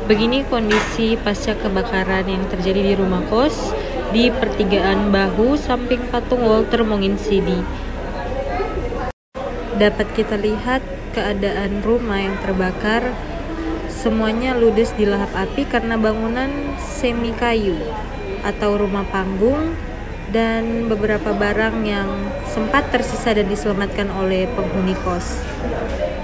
Begini kondisi pasca kebakaran yang terjadi di rumah kos di pertigaan Bahu samping patung Walter Monginsidi. Dapat kita lihat keadaan rumah yang terbakar. Semuanya ludes dilahap api karena bangunan semi kayu atau rumah panggung, dan beberapa barang yang sempat tersisa dan diselamatkan oleh penghuni kos.